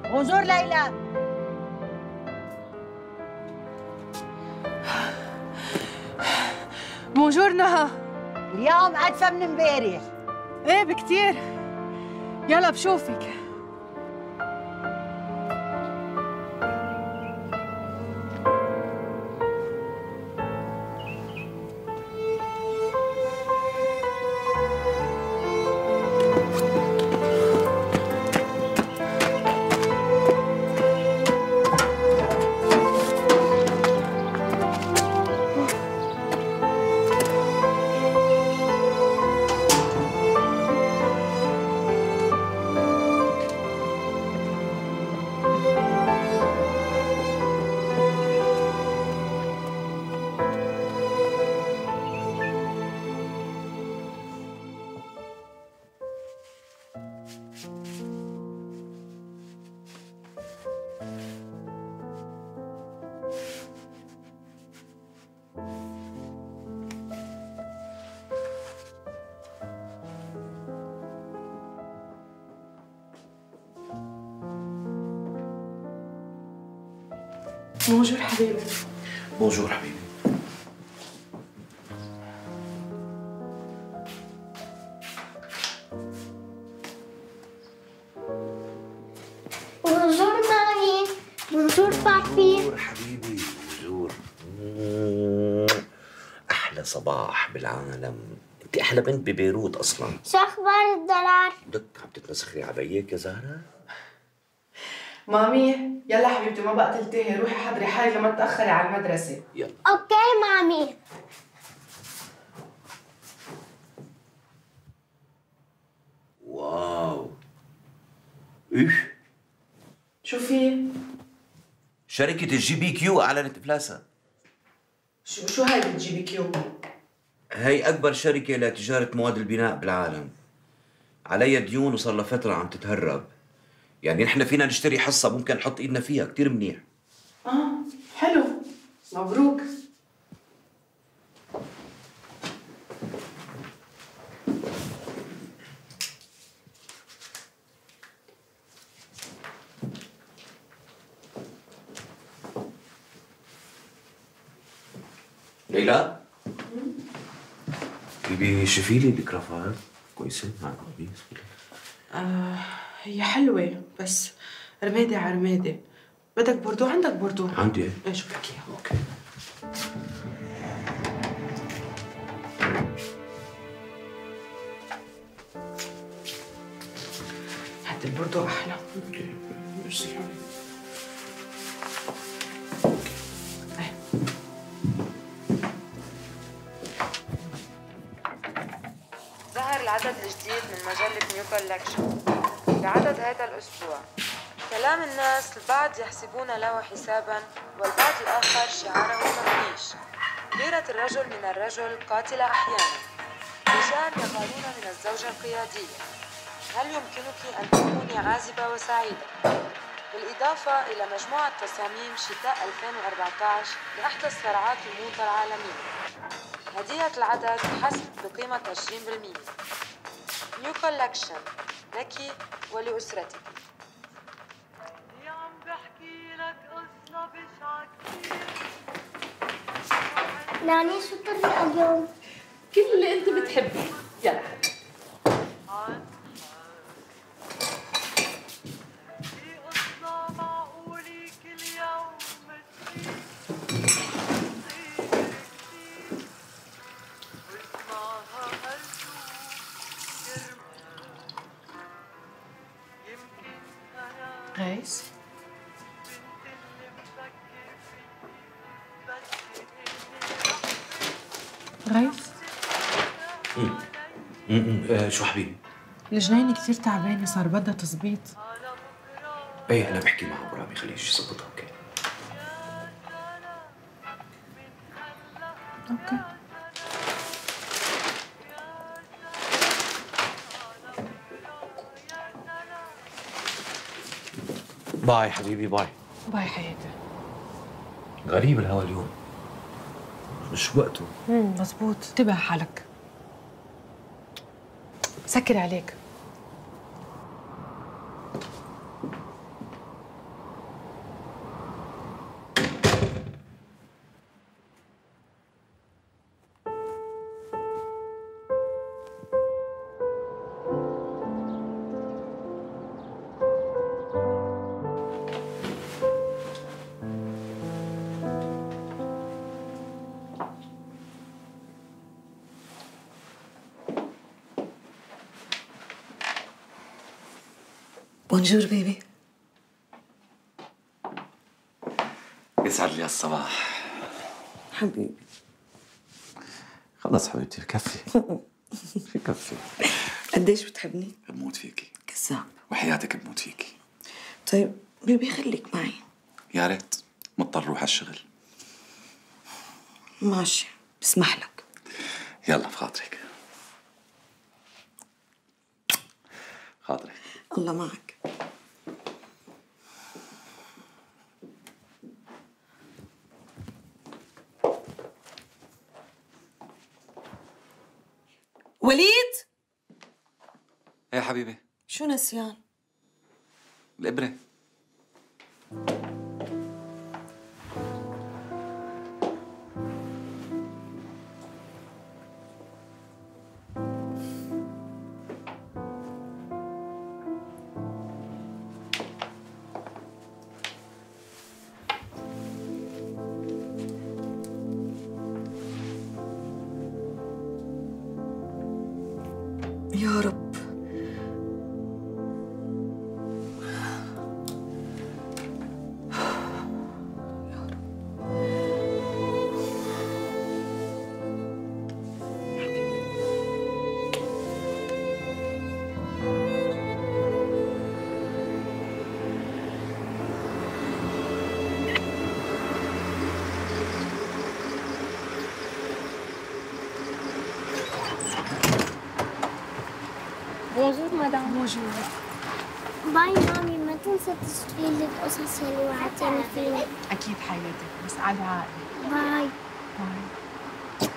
بونجور ليلى. بونجور نهى. اليوم أدفى من امبارح. ايه بكتير. يلا بشوفك. بونجور حبيبي. بونجور حبيبي. بونجور مامي. بونجور بابي. بونجور حبيبي. بونجور. أحلى صباح بالعالم. أنت أحلى بنت ببيروت أصلاً. شو أخبار الدولار؟ لك عم تتمسخري عبيك يا زهرة؟ مامي يلا حبيبتي ما بقى تلتهي، روحي حضري حالك لما تأخري على المدرسة. يلا. أوكي مامي. واو. إيش؟ شو في؟ شركة الجي بي كيو أعلنت إفلاسها. شو هاي الجي بي كيو؟ هي أكبر شركة لتجارة مواد البناء بالعالم. عليها ديون وصار لها فترة عم تتهرب. يعني نحن فينا نشتري حصة ممكن نحط إيدنا فيها، كتير منيح. حلو. مبروك. ليلى؟ بيبي شوفي لي الكرافات كويسة مع القميص. هي حلوة بس رمادة على رمادة. بدك بوردو؟ عندك بوردو؟ عندي. ايه شو بدك اياه؟ اوكي. هات البوردو أحلى. اوكي ميرسي حبيبي. ظهر العدد الجديد من مجلة نيو كولكشن بعدد هذا الأسبوع. كلام الناس البعض يحسبون له حساباً والبعض الآخر شعاره تطنيش. غيرة الرجل من الرجل قاتلة أحياناً. رجال يغارون من الزوجة القيادية. هل يمكنك أن تكوني عازبة وسعيدة؟ بالإضافة إلى مجموعة تصاميم شتاء 2014 لأحدث صراعات الموضة العالمية. هدية العدد حسب بقيمة 20%. نيو كولكشن لك ولأسرتك. ناني شو طريقة اليوم؟ كل اللي انت بتحبيه. يلا غيث. غيث. شو حبيبي؟ الجنينة كثير تعبانة، صار بدها تظبيط. ايه انا بحكي مع برامي خليه يظبطها. اوكي. اوكي. باي حبيبي باي. باي حياتي. غريب الهوا اليوم، مش وقته. مزبوط. انتبه حالك. سكر عليك. بونجور بيبي. يسعد لي الصباح حبيبي. خلص حبيبتي كفي. كفي. قديش بتحبني؟ بموت فيكي. كذاب. وحياتك بموت فيكي. طيب بيبي خليك معي. يا ريت، مضطر روح على الشغل. ماشي، بسمح لك. يلا بخاطرك. خاطرك. الله معك. وليد، ايه حبيبي؟ شو نسيان؟ الإبرة. يا رب. بونجور مدام. بونجور. باي مامي، ما تنسى تشتري لي القصص اللي وعدتني فيها. اكيد حياتي، بس على عقلي. باي. باي.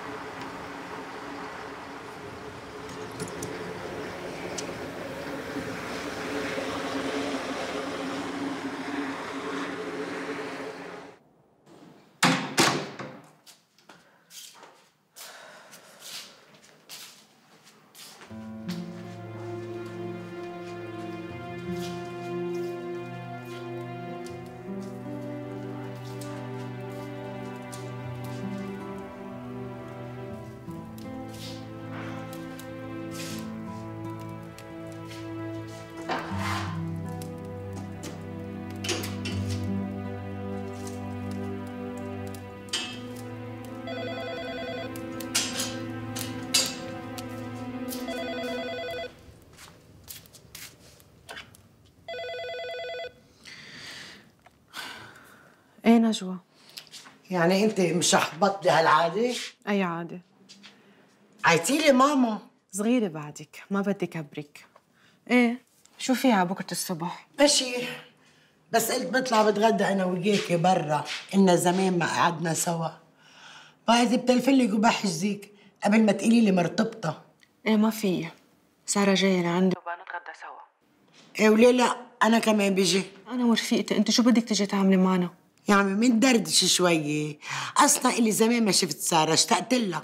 ايه نجوى؟ يعني انت مش حبطت بهالعاده؟ اي عادة؟ عيتيلي ماما. صغيرة بعدك، ما بدي كبرك. ايه شو فيها بكرة الصبح؟ ماشي، بس قلت بطلع بتغدى انا وياكي برا، إلنا زمان ما قعدنا سوا. بعد بتلفلك وبحجزك قبل ما تقولي لي مرتبطة. ايه ما في، سارة جاية لعندي وبنتغدى سوا. ايه وليه لا، انا كمان بيجي. انا ورفيقتي، انت شو بدك تيجي تعملي معنا؟ يا عمي مندردش شوية، اصلا إلي زمان ما شفت سارة، اشتقت لها.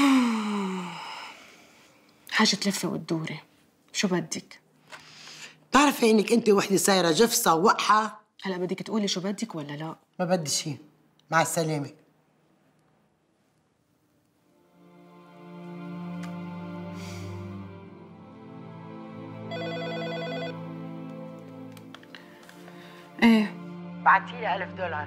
حاجة تلفي وتدوري، شو بدك؟ بتعرفي انك انت وحدة صايرة جفصة ووقحة؟ هلا بدك تقولي شو بدك ولا لا؟ ما بدي شيء، مع السلامة. ايه بعتيلي $1000.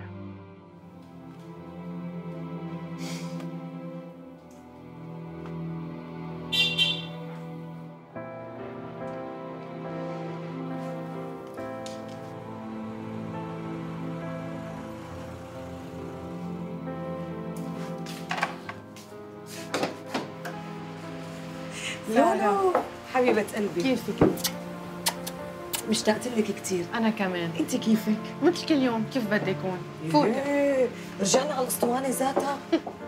لولو حبيبة قلبي، كيفك؟ مشتقت لك كثير. انا كمان. انت كيفك؟ مثل كل يوم، كيف بدي يكون؟ فوقي. إيه، رجعنا على الاسطوانة ذاتها.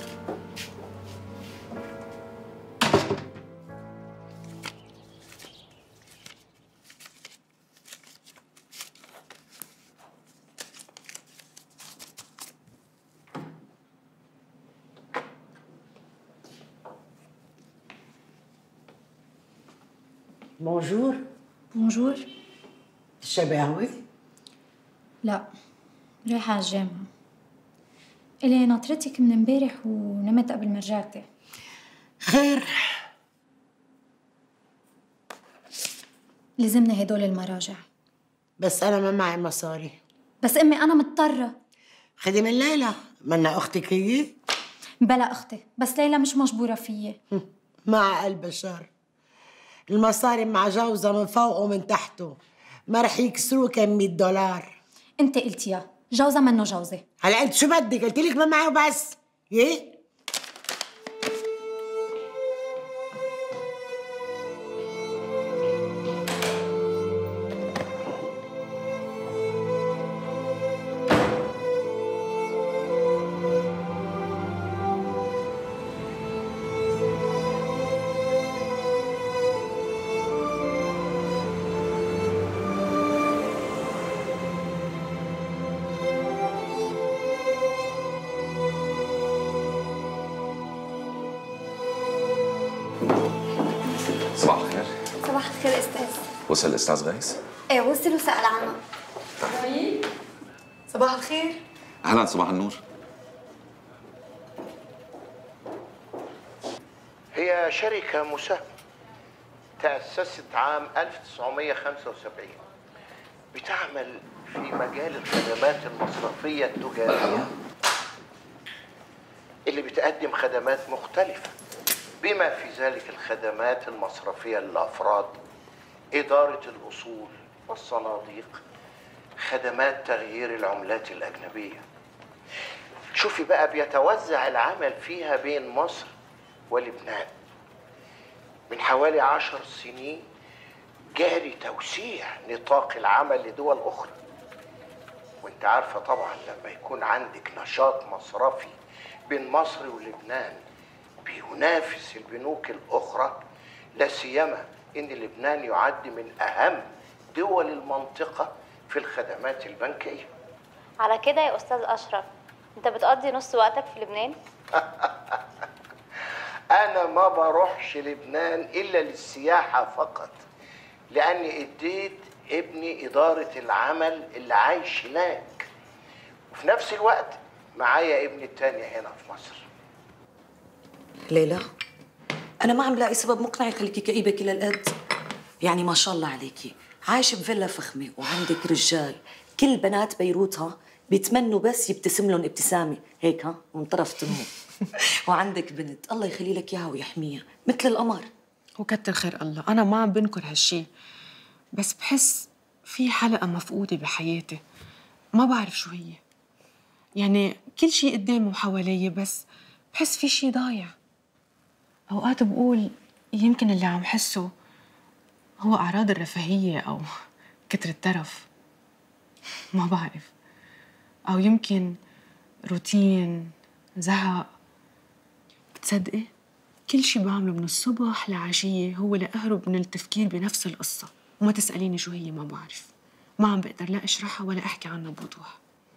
بونجور. بونجور. تشربي قهوة؟ لا، رايحة على الجامعة. إلي ناطرتك من امبارح ونمت قبل ما رجعتي. خير. لزمنا هدول المراجع. بس أنا ما معي مصاري. بس أمي أنا مضطرة. خدي من ليلى، منا أختك هي؟ بلا أختي، بس ليلى مش مجبورة فيي. مع قلب شر، المصاري مع جوزة من فوق ومن تحته، ما رح يكسروه كم $100. أنت قلتيها، جوزة منه جوزة. هلا أنت شو بدك؟ قلت لك ما معي وبس. إيه؟ صباح الخير. صباح الخير أستاذ. وصل الأستاذ غيث؟ إيه وصل وسأل عنه. صباح الخير. أهلا، صباح النور. هي شركة مساهمة تأسست عام 1975 بتعمل في مجال الخدمات المصرفية التجارية اللي بتقدم خدمات مختلفة، بما في ذلك الخدمات المصرفية للأفراد، إدارة الأصول والصناديق، خدمات تغيير العملات الأجنبية. شوفي بقى، بيتوزع العمل فيها بين مصر ولبنان. من حوالي 10 سنين جاري توسيع نطاق العمل لدول أخرى، وانت عارفة طبعا لما يكون عندك نشاط مصرفي بين مصر ولبنان بينافس البنوك الأخرى، لا سيما إن لبنان يعد من أهم دول المنطقة في الخدمات البنكية. على كده يا أستاذ أشرف، أنت بتقضي نص وقتك في لبنان؟ أنا ما بروحش لبنان إلا للسياحة فقط، لأني اديت ابني إدارة العمل اللي عايش هناك، وفي نفس الوقت معايا ابني التاني هنا في مصر. ليلى، أنا ما عم لاقي سبب مقنع يخليكي كئيبة كل القد. يعني ما شاء الله عليكي، عايشة بفيلا فخمة وعندك رجال كل بنات بيروتها بيتمنوا بس يبتسم لهم ابتسامة هيك من طرف تنهم. وعندك بنت الله يخلي لك اياها ويحميها مثل القمر. وكتر خير الله، أنا ما عم بنكر هالشي، بس بحس في حلقة مفقودة بحياتي، ما بعرف شو هي. يعني كل شي قدامي وحوالي، بس بحس في شي ضايع. أوقات بقول يمكن اللي عم حسه هو أعراض الرفاهية أو كتر الترف، ما بعرف، أو يمكن روتين، زهق. بتصدقي كل شي بعمله من الصبح لعشية هو لأهرب من التفكير بنفس القصة، وما تسأليني شو هي، ما بعرف، ما عم بقدر لا أشرحها ولا أحكي عنها بوضوح.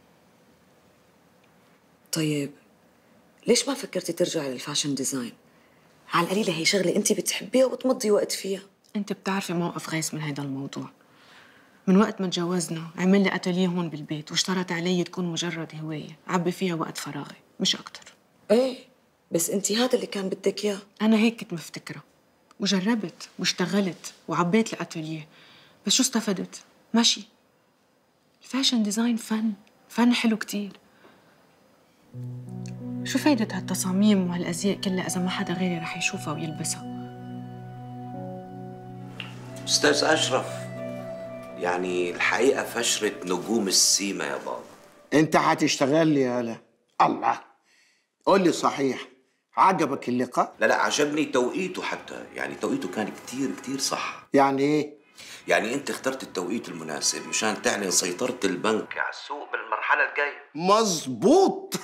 طيب ليش ما فكرتي ترجعي للفاشن ديزاين؟ على القليلة هي شغلة أنت بتحبيها وتمضي وقت فيها. أنت بتعرفي موقف غيث من هيدا الموضوع. من وقت ما تجوزنا عمل لي أتوليه هون بالبيت، واشترط علي تكون مجرد هواية عبي فيها وقت فراغي مش أكتر. إيه بس أنت هذا اللي كان بدك إياه. أنا هيك كنت مفتكرة، وجربت واشتغلت وعبيت الأتوليه، بس شو استفدت؟ ماشي. الفاشن ديزاين فن حلو كتير. شو فايدة هالتصاميم وهالأزياء كلها إذا ما حدا غيري رح يشوفها ويلبسها؟ أستاذ أشرف، يعني الحقيقة فشرة نجوم السيما يا بابا. أنت هتشتغل لي يالا؟ الله، قول لي صحيح، عجبك اللقاء؟ لا عجبني توقيته، حتى يعني توقيته كان كتير صح. يعني إيه؟ يعني أنت اخترت التوقيت المناسب مشان تعلن سيطرة البنك على السوق بالمرحلة الجاية. مظبوط.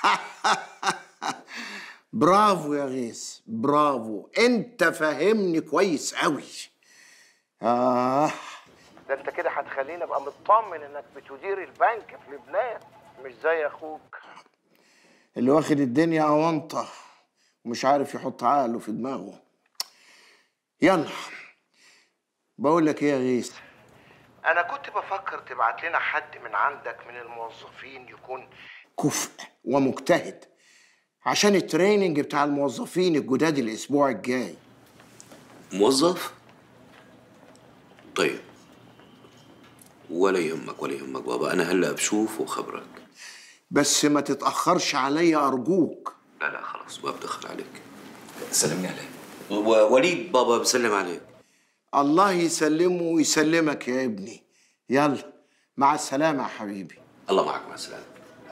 برافو يا غيث، برافو، أنت فاهمني كويس قوي. ده أنت كده هتخليني أبقى مطمن إنك بتدير البنك في لبنان، مش زي أخوك اللي واخد الدنيا أونطة ومش عارف يحط عقله في دماغه. يلا بقول لك ايه يا غيث، انا كنت بفكر تبعت لنا حد من عندك من الموظفين يكون كفء ومجتهد عشان التريننج بتاع الموظفين الجداد الاسبوع الجاي. موظف؟ طيب، ولا يهمك ولا يهمك بابا، أنا هلأ بشوف وخبرك. بس ما تتأخرش علي أرجوك. لا لا خلاص ما بدخل عليك. سلمني عليه. وليد بابا بسلم عليك. الله يسلمه ويسلمك يا ابني. يلا مع السلامة يا حبيبي. الله معك، مع السلامة.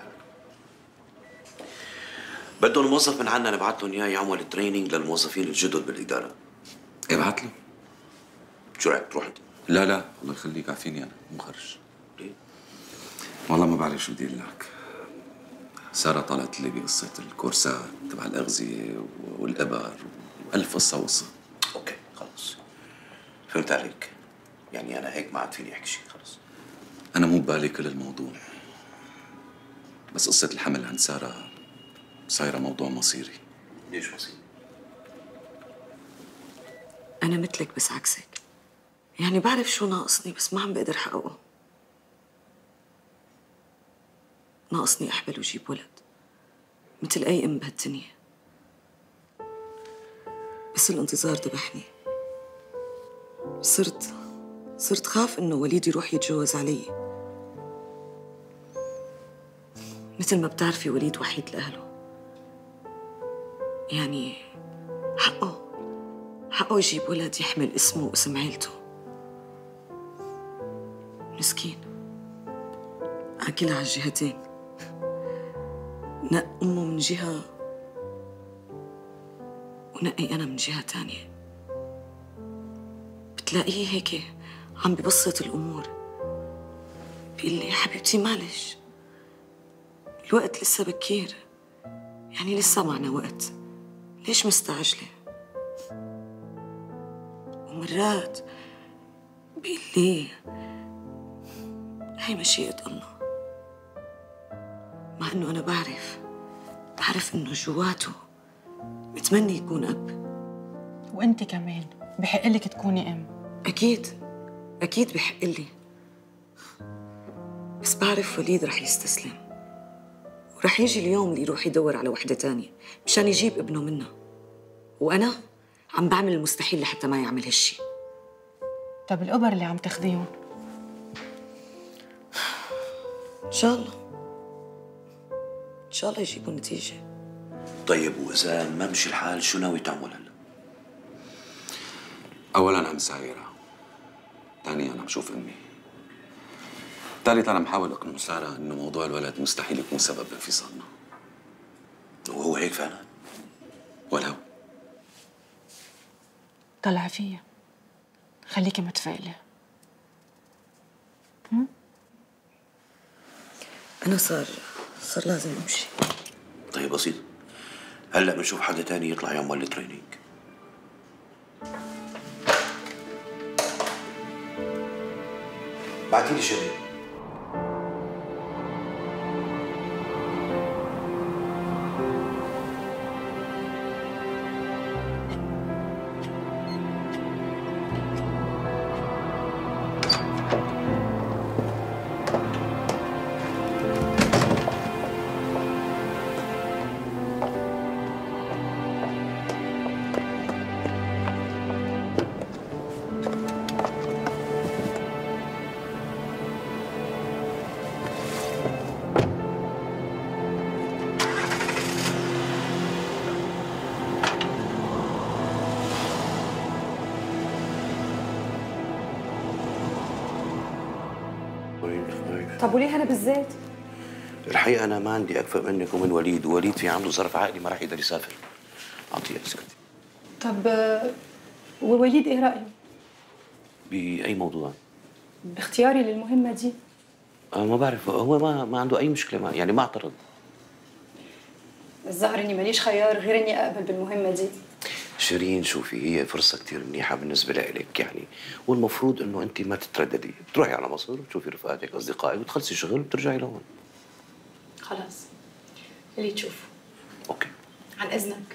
بدهم موظف من عنا نبعث لهم اياه يعمل تريننج للموظفين الجدد بالإدارة. ابعت له. شو رأيك تروح انت؟ لا لا الله يخليك، عافيني انا مخرج. ليه؟ والله ما بعرف شو بدي اقول لك. سارة طلعت لي بقصة الكورسات تبع الأغذية والإبر وألف قصة وقصة. اوكي خلص فهمت عليك. يعني أنا هيك ما عاد فيني أحكي شيء خلص. أنا مو ببالي كل الموضوع، بس قصة الحمل عند سارة صايرة موضوع مصيري. ليش مصيري؟ أنا مثلك بس عكسك. يعني بعرف شو ناقصني بس ما عم بقدر حققه. ناقصني أحبل وجيب ولد مثل أي أم بهالدنيا. بس الانتظار ذبحني. صرت خاف إنه وليد يروح يتجوز علي. مثل ما بتعرفي وليد وحيد لأهله، يعني حقه يجيب ولد يحمل اسمه واسم عيلته. مسكين عاكلها على الجهتين. نق أمه من جهة ونقي أنا من جهة تانية. بتلاقيه هيك عم ببسط الأمور، بيقول لي يا حبيبتي معلش الوقت لسه بكير، يعني لسه معنا وقت، ليش مستعجلة؟ ومرات بيقول لي هي مشيئة الله، مع إنه أنا بعرف إنه جواته بتمني يكون أب. وأنت كمان بحق لك تكوني أم. أكيد بحق لي، بس بعرف وليد رح يستسلم، ورح يجي اليوم اللي يروح يدور على وحدة تانية مشان يجيب ابنه منها، وأنا عم بعمل المستحيل لحتى ما يعمل هالشي. طب الأبر اللي عم تاخديهم؟ إن شاء الله يجيبوا نتيجة. طيب وإذا ما مشي الحال شو ناوي تعمل هلا؟ أولاً عم سايرة، ثانياً عم شوف أمي، ثالثاً أنا محاول أقنع سارة إنه موضوع الولد مستحيل يكون سبب بانفصالنا. وهو هيك فعلاً؟ ولو طلع فيا، خليكي متفائلة. أنا صار لازم أمشي. طيب بسيط، هلا بنشوف حدا تاني يطلع يعمل التريننج. بعتيلي شغل. طب وليه انا بالذات؟ الحقيقة أنا ما عندي أكفأ منك ومن وليد، ووليد في عنده ظرف عائلي ما راح يقدر يسافر. أعطيه اسكتي. طب ووليد ايه رأيه؟ بأي موضوع؟ باختياري للمهمة دي. ما بعرف، هو ما عنده أي مشكلة، يعني ما اعترض. الظاهر إني ماليش خيار غير إني أقبل بالمهمة دي. شيرين شوفي، هي فرصة كتير منيحة بالنسبة لإلك يعني، والمفروض إنه أنت ما تترددي، تروحي على مصر وتشوفي رفقاتك أصدقائك وتخلصي شغل وترجعي لهون. خلاص اللي تشوفه. أوكي. عن إذنك.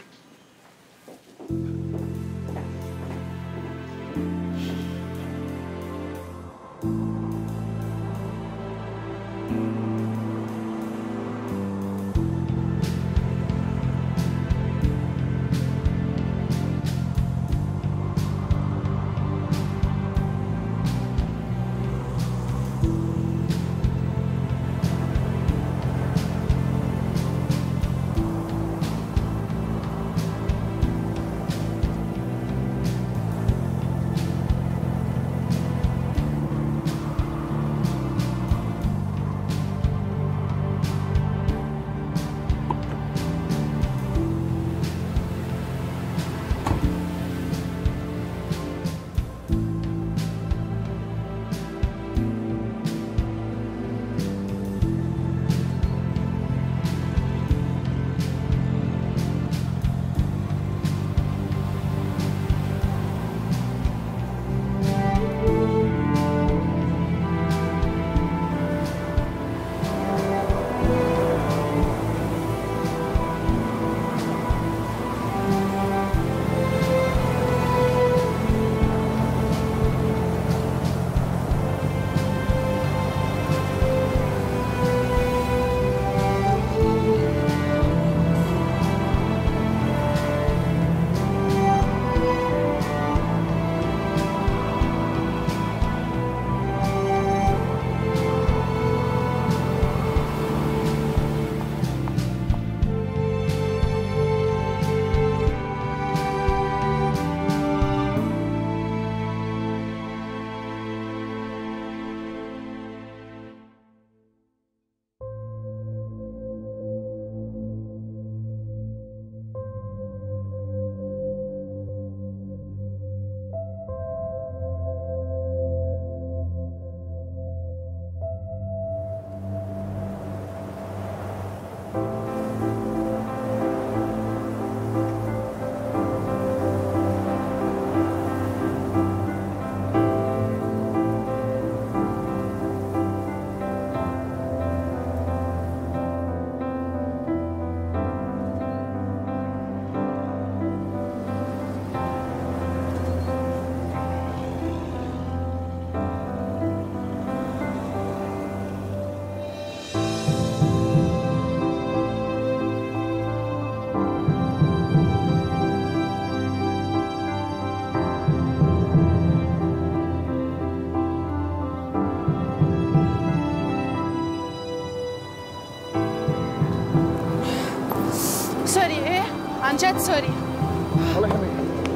عن جد سوري. الله يحميك.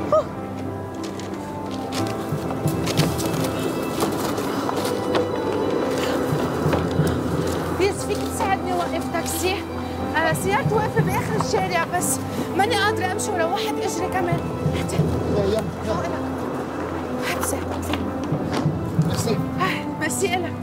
بليز فيك تساعدني اوقف تاكسي؟ سيارتي واقفة بآخر الشارع بس ماني قادرة أمشي ولو واحد إجري كمان. هاتي. يلا. هات ساعدتي. ميرسي. ميرسي إلك.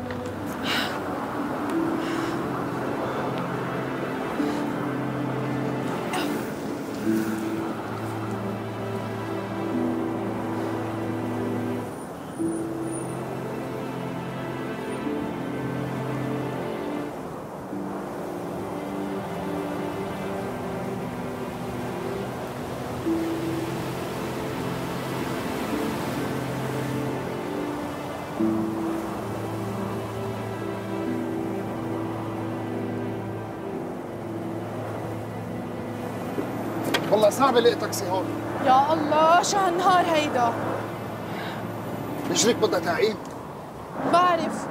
والله صعب الاقي تاكسي هون. يا الله شو هالنهار هيدا. رجليك بدها تعقيم. بعرف.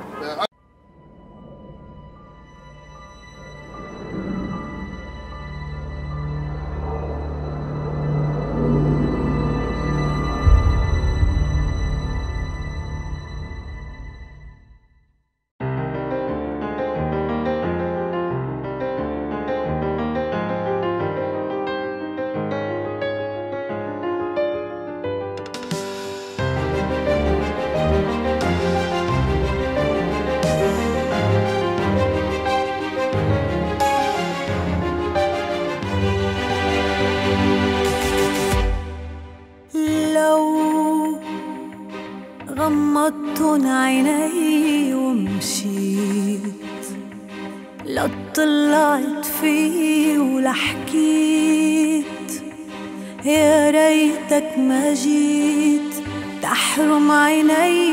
غمضتن عيني ومشيت لا طلعت فيه ولا حكيت يا ريتك ما جيت تحرم عيني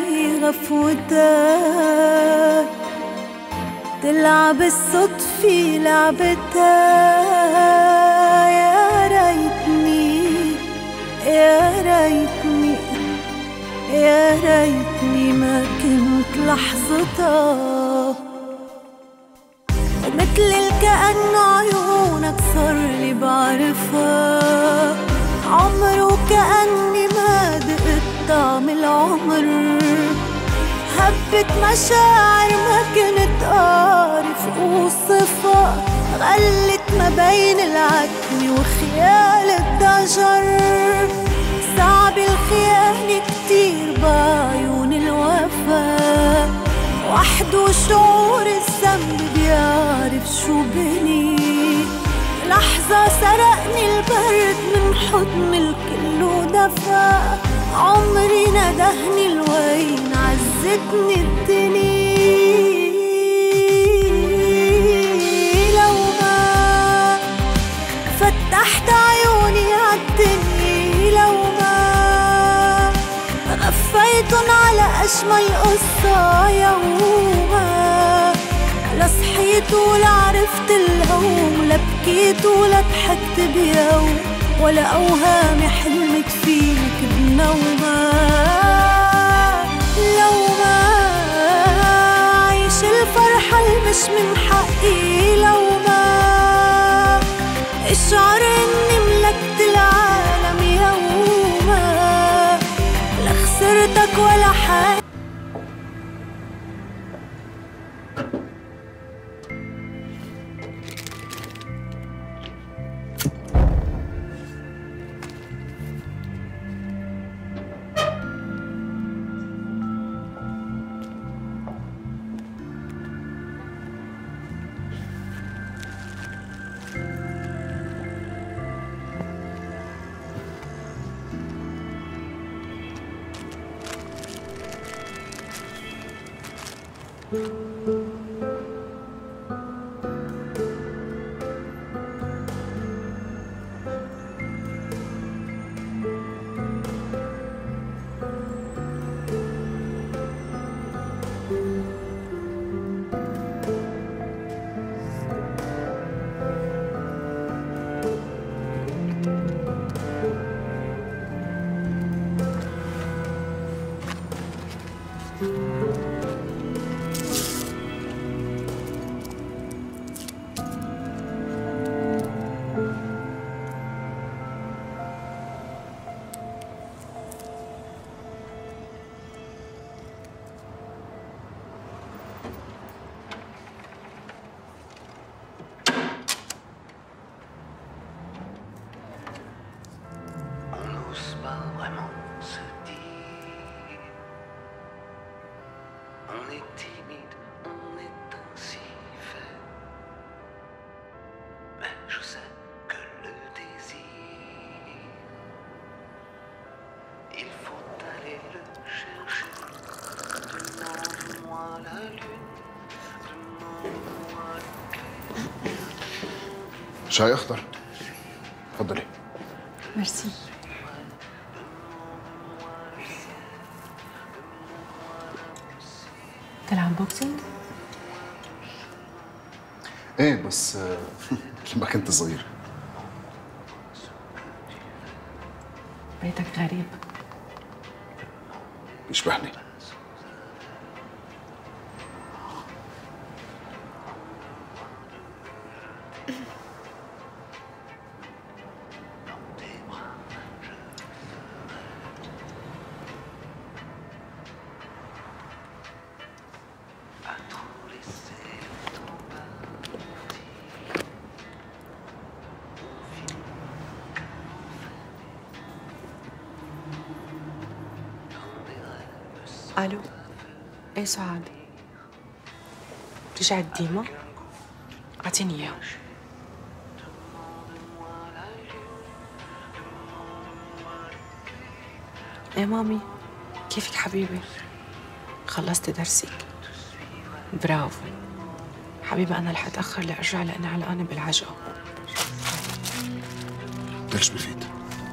غفوتك تلعب الصدفة لعبتها يا ريتني يا ريتني يا ريتني ما كنت لحظتها ومثل الكأن عيونك صار لي بعرفها عمر وكأني ما دقت طعم العمر هبت مشاعر ما كنت أعرف أوصفها غلت ما بين العتمة وخيال الضجر صعب الخيانة كتير بعيون الوفا وحده شعور الذنب بيعرف شو بني لحظة سرقني البرد من حضن الكل ودفى عمري ندهني الوين عزتني الدنيا لو ما فتحت عيوني عالدنيا لو ما غفيتن على أجمل قصة يوما لا صحيت ولا عرفت الهوم لا بكيت ولا ضحكت بيوم ولا أوهامي حلمت فيك بنوما لو ما عيش الفرحة المش من حقي لو ما اشعر اني ملكت العالم يوما لا خسرتك ولا حاجة est timide, on est ainsi fait. Mais je sais que le désir, il faut aller le chercher. Demande-moi la lune, demande-moi le شاي اخضر. اتفضلي. ميرسي. تلعب بوكسينج؟ ايه بس لما كنت صغير. بيتك غريب. بيشبهني. الو. ايه سعاد؟ رجعت ديما؟ اعطيني اياها. ايه مامي، كيفك حبيبي؟ خلصتي درسك؟ برافو حبيبي. انا رح اتاخر لارجع لاني علقانه بالعجقه. ليش بفيد؟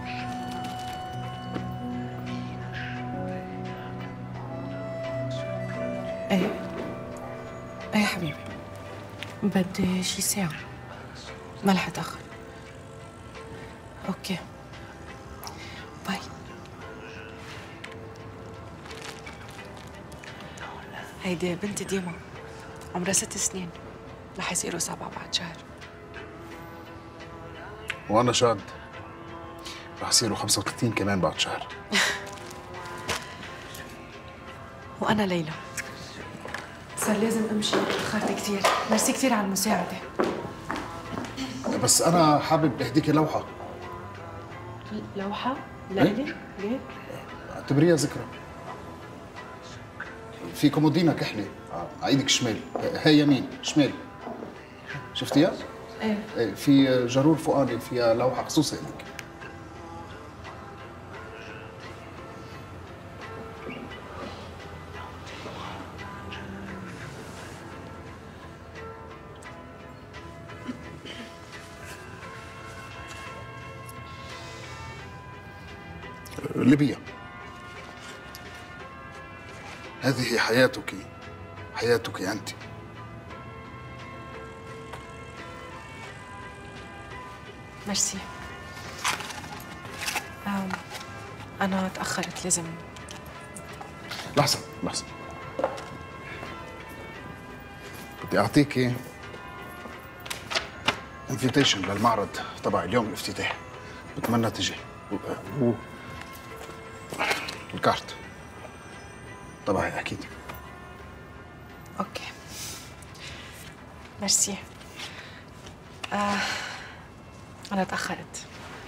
ايه حبيبي، بدي شي ساعة، ما رح اتأخر. اوكي باي. هيدي بنتي ديما، عمرها 6 سنين، رح يصيروا 7 بعد شهر. وانا شاد، رح يصيروا 35 كمان بعد شهر. وانا ليلى. صار لازم امشي، تاخرت كثير. ميرسي كثير على المساعدة. بس انا حابب اهديكي لوحة. لوحة؟ لإلي؟ ليه؟ اعتبريها ذكرى. في كومودينا كحلة على ايدك الشمال، هي يمين شمال. شفتيها؟ ايه. في جرور فوقاني فيها لوحة خصوصي لك. ليبيا، هذه حياتك، حياتك أنت. ميرسي. أنا تأخرت، لازم. لحظة لحظة، بدي أعطيكي انفيتيشن للمعرض تبع اليوم الافتتاح، بتمنى تجي. الكارت طبعا اكيد. اوكي ميرسي. انا تاخرت.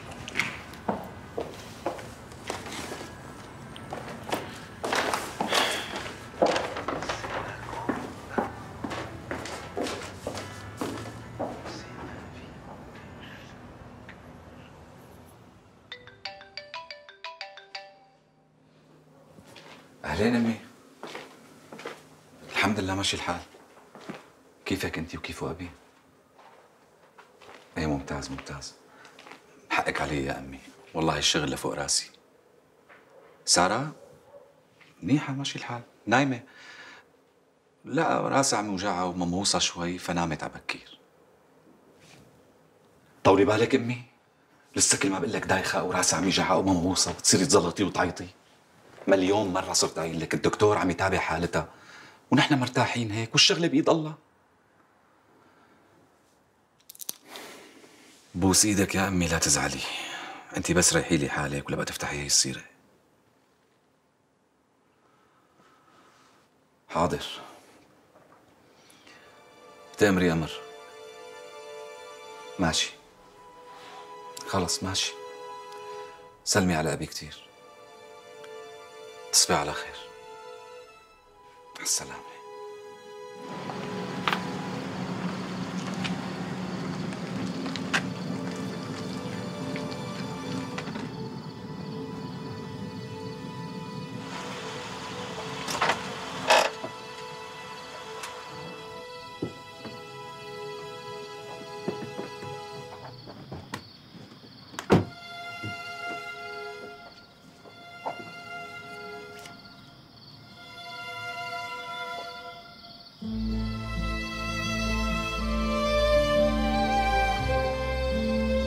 أهلين أمي. الحمد لله ماشي الحال. كيفك أنت وكيف أبي؟ إيه ممتاز ممتاز. حقك علي يا أمي، والله الشغل لفوق راسي. سارة؟ منيحة ماشي الحال، نايمة. لا راسها عم يوجعها ومموصة شوي فنامت على بكير. طولي بالك أمي، لسه كل ما بقول لك دايخة وراسها عم يوجعها ومموصة بتصيري تزلطي وتعيطي. مليون مرة صرت قايل لك الدكتور عم يتابع حالتها ونحن مرتاحين هيك والشغلة بإيد الله. بوس ايدك يا أمي لا تزعلي، أنت بس ريحي لي حالك ولا بقى تفتحي هي السيرة. حاضر. بتأمري أمر. ماشي خلص ماشي. سلمي على أبي كتير. تصبحي على خير. مع السلامة.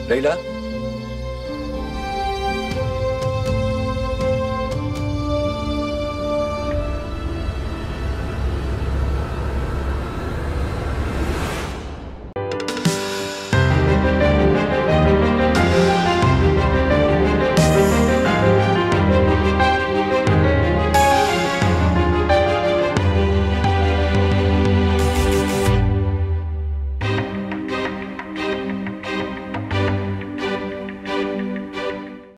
ليلى